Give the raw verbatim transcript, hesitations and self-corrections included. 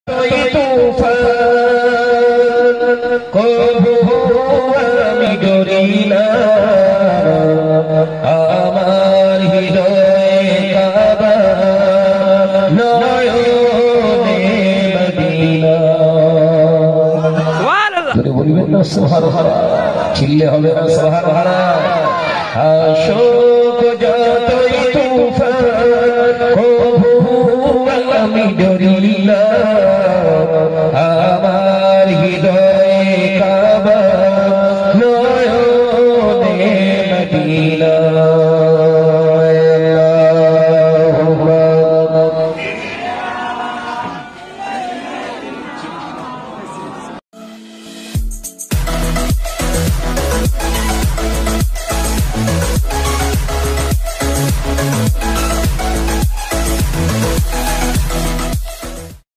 কবু আমি ডরি না আমার হৃদয়ে কাবা নয়নে মদিনা। সুবহানাল্লাহ বলবেন না সুবহানাল্লাহ, চিল্লে হবে না সুবহানাল্লাহ। আশোক যতই তুফান কবু আমি ডরি না